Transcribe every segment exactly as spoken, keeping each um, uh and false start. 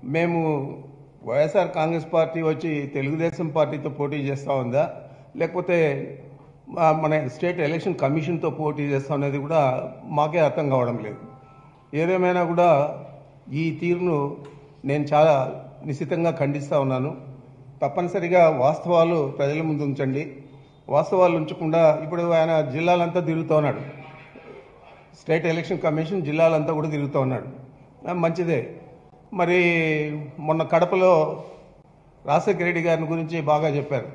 మేము వైఎస్ఆర్ కాంగ్రెస్ పార్టీ వచ్చి తెలుగుదేశం పార్టీతో పోటీ చేస్తూ ఉందా లేకపోతే మన స్టేట్ ఎలక్షన్ కమిషన్తో పోటీ చేస్తా అనేది కూడా మాకే అర్థం కావడం లేదు. ఏదేమైనా కూడా ఈ తీరును నేను చాలా నిశ్చితంగా ఖండిస్తూ ఉన్నాను. తప్పనిసరిగా వాస్తవాలు ప్రజల ముందు ఉంచండి. వాస్తవాలు ఉంచకుండా ఇప్పుడు ఆయన జిల్లాలంతా తిరుగుతూ ఉన్నాడు. స్టేట్ ఎలక్షన్ కమిషన్ జిల్లాలంతా కూడా తిరుగుతూ ఉన్నాడు. మంచిదే. మరి మొన్న కడపలో రాజశేఖర రెడ్డి గారిని గురించి బాగా చెప్పారు.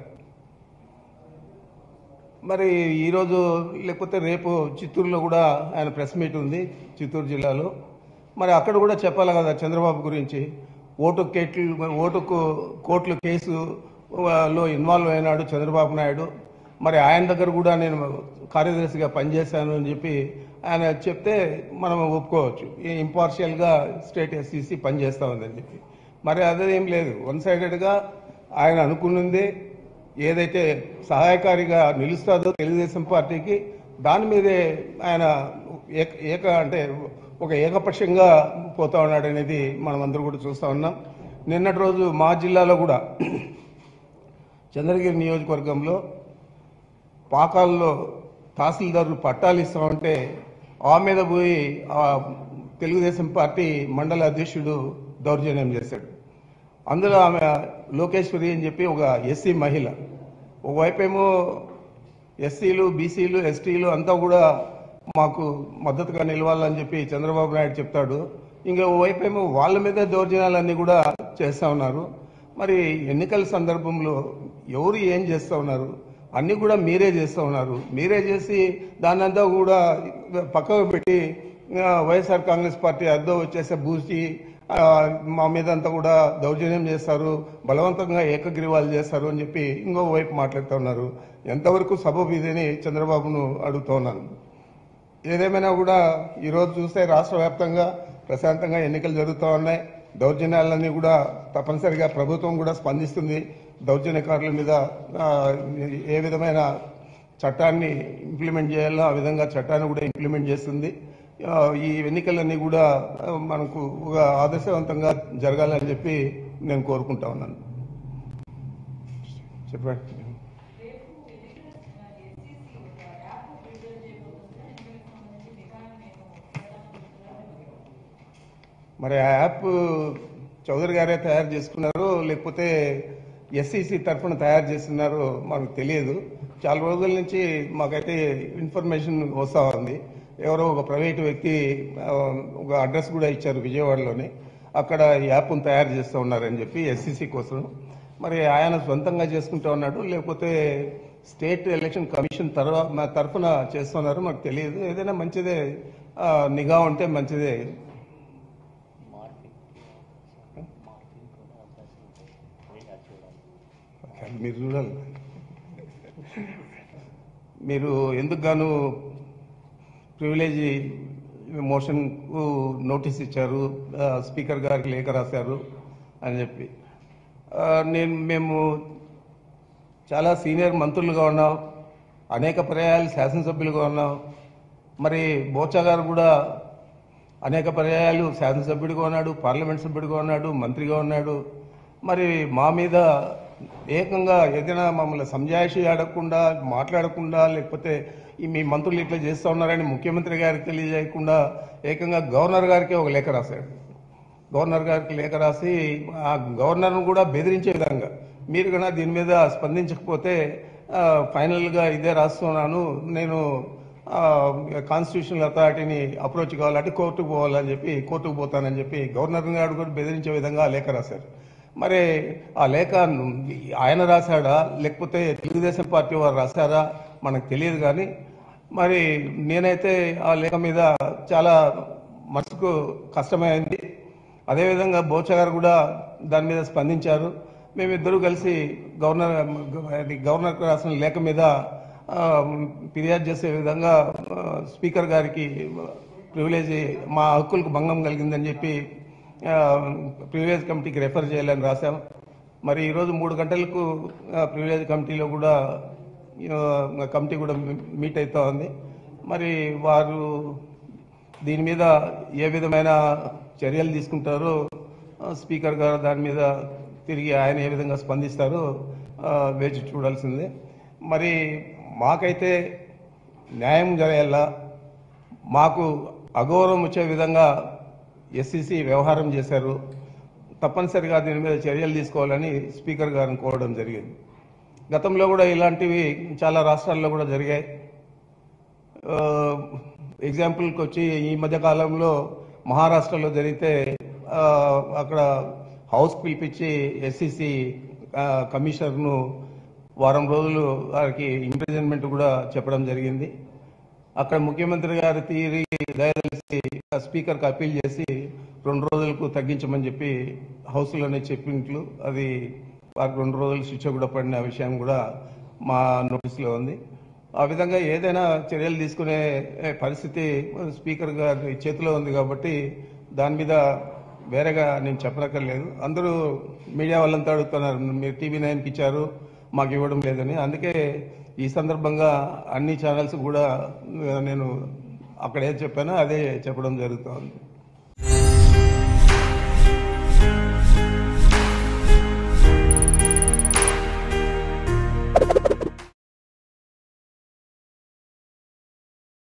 మరి ఈరోజు లేకపోతే రేపు చిత్తూరులో కూడా ఆయన ప్రెస్ మీట్ ఉంది చిత్తూరు జిల్లాలో. మరి అక్కడ కూడా చెప్పాలి కదా చంద్రబాబు గురించి. ఓటు కేట్లు ఓటుకు కోర్టుల కేసులో ఇన్వాల్వ్ అయినాడు చంద్రబాబు నాయుడు. మరి ఆయన దగ్గర కూడా నేను కార్యదర్శిగా పనిచేశాను అని చెప్పి ఆయన చెప్తే మనం ఒప్పుకోవచ్చు. ఇంపార్షియల్గా స్టేట్ ఎస్సీసీ పనిచేస్తూ ఉందని చెప్పి. మరి అదేం లేదు. వన్ సైడెడ్గా ఆయన అనుకున్నది ఏదైతే సహాయకారిగా నిలుస్తుందో తెలుగుదేశం పార్టీకి దాని మీదే ఆయన ఏక ఏక అంటే ఒక ఏకపక్షంగా పోతా ఉన్నాడు అనేది మనం అందరూ కూడా చూస్తూ ఉన్నాం. నిన్నటి రోజు మా జిల్లాలో కూడా చంద్రగిరి నియోజకవర్గంలో పాకాల్లో తహసీల్దారులు పట్టాలు ఇస్తామంటే ఆ మీద పోయి ఆ తెలుగుదేశం పార్టీ మండల అధ్యక్షుడు దౌర్జన్యం చేశాడు. అందులో ఆమె లోకేశ్వరి అని చెప్పి ఒక ఎస్సీ మహిళ. ఒకవైపేమో ఎస్సీలు బీసీలు ఎస్టీలు అంతా కూడా మాకు మద్దతుగా నిలవాలని చెప్పి చంద్రబాబు నాయుడు చెప్తాడు. ఇంకా ఓవైపేమో వాళ్ళ మీద దౌర్జన్యాలన్నీ కూడా చేస్తూ ఉన్నారు. మరి ఎన్నికల సందర్భంలో ఎవరు ఏం చేస్తూ ఉన్నారు అన్నీ కూడా మీరే చేస్తూ ఉన్నారు. మీరే చేసి దాన్నంతా కూడా పక్కకు పెట్టి వైఎస్ఆర్ కాంగ్రెస్ పార్టీ అద్దె వచ్చేసే బూసి మా మీద అంతా కూడా దౌర్జన్యం చేస్తారు, బలవంతంగా ఏకగ్రీవాలు చేస్తారు అని చెప్పి ఇంకో వైపు మాట్లాడుతూ ఉన్నారు. ఎంతవరకు సబబు ఇదని చంద్రబాబును అడుగుతూ ఉన్నాను. ఏదేమైనా కూడా ఈరోజు చూస్తే రాష్ట్ర వ్యాప్తంగా ప్రశాంతంగా ఎన్నికలు జరుగుతూ ఉన్నాయి. దౌర్జన్యాలన్నీ కూడా తప్పనిసరిగా ప్రభుత్వం కూడా స్పందిస్తుంది. దౌర్జన్యకారుల మీద ఏ విధమైన చట్టాన్ని ఇంప్లిమెంట్ చేయాలో ఆ విధంగా చట్టాన్ని కూడా ఇంప్లిమెంట్ చేస్తుంది. ఈ ఎన్నికలన్నీ కూడా మనకు ఒక ఆదర్శవంతంగా జరగాలని చెప్పి నేను కోరుకుంటా ఉన్నాను. చెప్పండి. మరి ఆ యాప్ చౌదరి గారే తయారు చేసుకున్నారు లేకపోతే ఎస్సీసీ తరఫున తయారు చేస్తున్నారో మనకు తెలియదు. చాలా రోజుల నుంచి మాకైతే ఇన్ఫర్మేషన్ వస్తూ ఉంది. ఎవరో ఒక ప్రైవేటు వ్యక్తి ఒక అడ్రస్ కూడా ఇచ్చారు విజయవాడలోని. అక్కడ యాప్ను తయారు చేస్తూ ఉన్నారని చెప్పి ఎస్సీసీ కోసం. మరి ఆయన సొంతంగా చేసుకుంటూ ఉన్నాడు లేకపోతే స్టేట్ ఎలక్షన్ కమిషన్ తర్వాత తరఫున చేస్తున్నారు మాకు తెలియదు. ఏదైనా మంచిదే, నిఘా ఉంటే మంచిదే. మీరు చూడాలి. మీరు ఎందుకు గాను ప్రివిలేజ్ మోషన్కు నోటీస్ ఇచ్చారు, స్పీకర్ గారికి లేఖ రాశారు అని చెప్పి. నేను మేము చాలా సీనియర్ మంత్రులుగా ఉన్నాం, అనేక పర్యాయాలు శాసనసభ్యులుగా ఉన్నాం. మరి బోచా గారు కూడా అనేక పర్యాయాలు శాసనసభ్యుడిగా ఉన్నాడు, పార్లమెంట్ సభ్యుడిగా ఉన్నాడు, మంత్రిగా ఉన్నాడు. మరి మా మీద ఏకంగా ఏదైనా మమ్మల్ని సంజాయిషి అడగకుండా మాట్లాడకుండా లేకపోతే మీ మంత్రులు ఇట్లా చేస్తూ ఉన్నారని ముఖ్యమంత్రి గారికి తెలియజేయకుండా ఏకంగా గవర్నర్ గారికి ఒక లేఖ రాశాడు. గవర్నర్ గారికి లేఖ రాసి ఆ గవర్నర్ను కూడా బెదిరించే విధంగా మీరు కన్నా దీని మీద స్పందించకపోతే ఫైనల్గా ఇదే రాస్తున్నాను, నేను కాన్స్టిట్యూషనల్ అథారిటీని అప్రోచ్ కావాలంటే కోర్టుకు పోవాలని చెప్పి కోర్టుకు పోతానని చెప్పి గవర్నర్ గారు కూడా బెదిరించే విధంగా లేఖ రాశారు. మరి ఆ లేఖ ఆయన రాశాడా లేకపోతే తెలుగుదేశం పార్టీ వారు రాశారా మనకు తెలియదు. కానీ మరి నేనైతే ఆ లేఖ మీద చాలా మనసుకు కష్టమైంది. అదేవిధంగా బోచా గారు కూడా దాని మీద స్పందించారు. మేమిద్దరూ కలిసి గవర్నర్ గవర్నర్కి రాసిన లేఖ మీద ఫిర్యాదు చేసే విధంగా స్పీకర్ గారికి ప్రివిలేజ్ మా హక్కులకు భంగం కలిగిందని చెప్పి ప్రివిలేజ్ కమిటీకి రెఫర్ చేయాలని రాశాం. మరి ఈరోజు మూడు గంటలకు ప్రివిలేజ్ కమిటీలో కూడా కమిటీ కూడా మీట్ అవుతా ఉంది. మరి వారు దీని మీద ఏ విధమైన చర్యలు తీసుకుంటారో స్పీకర్ గారు దాని మీద తిరిగి ఆయన ఏ విధంగా స్పందిస్తారో వేచి చూడాల్సిందే. మరి మాకైతే న్యాయం జరగాల, మాకు అగౌరవం వచ్చే విధంగా ఎస్సీసీ వ్యవహారం చేశారు, తప్పనిసరిగా దీని మీద చర్యలు తీసుకోవాలని స్పీకర్ గారిని కోరడం జరిగింది. గతంలో కూడా ఇలాంటివి చాలా రాష్ట్రాల్లో కూడా జరిగాయి. ఎగ్జాంపుల్కి వచ్చి ఈ మధ్య కాలంలో మహారాష్ట్రలో జరిగితే అక్కడ హౌస్ పిలిపించి ఎస్సీసీ కమిషనర్ను వారం రోజులు వారికి ఇంప్రిజన్మెంట్ కూడా చెప్పడం జరిగింది. అక్కడ ముఖ్యమంత్రి గారు తీరి దయచేసి స్పీకర్కి అప్పీల్ చేసి రెండు రోజులకు తగ్గించమని చెప్పి హౌస్లోనే చెప్పినట్లు అది వారికి రెండు రోజులు శిక్ష కూడా పడిన విషయం కూడా మా నోటీసులో ఉంది. ఆ విధంగా ఏదైనా చర్యలు తీసుకునే పరిస్థితి స్పీకర్ గారి చేతిలో ఉంది కాబట్టి దాని మీద వేరేగా నేను చెప్పనక్కర్లేదు. అందరూ మీడియా వాళ్ళంతా అడుగుతున్నారు, మీరు టీవీ నైన్కి ఇచ్చారు మాకు ఇవ్వడం లేదని. అందుకే ఈ సందర్భంగా అన్ని ఛానల్స్ కూడా నేను అక్కడ ఏది చెప్పానో అదే చెప్పడం జరుగుతుంది.